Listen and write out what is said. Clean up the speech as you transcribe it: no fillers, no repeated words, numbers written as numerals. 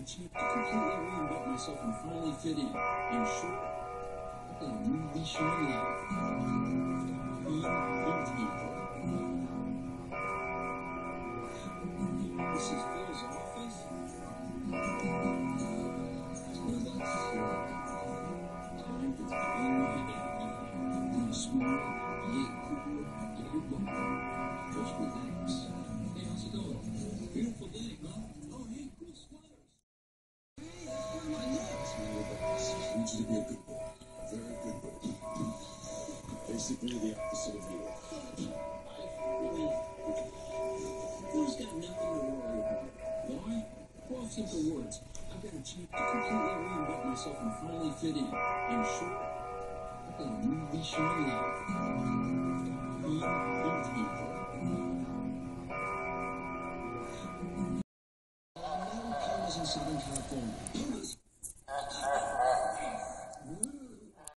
a chance to completely reinvent myself and finally fit in. In short, I've got a new leash on life. Being indeed. This is Phil's office. What about time for being heavy? Smart, yet cool, yet you're welcome. Just relax. Hey, how's it going? Beautiful day, huh? Oh, hey, cool sweaters. Hey, where am I next? You're the boss. I need you to be a good boy. A very good boy. Basically the opposite of you. Phil's got nothing to worry about. Why? Well, simple words. I've got a chance to completely reinvent myself and finally fit in. In short, I've got a new leash on life. Being indeed. In Southern California.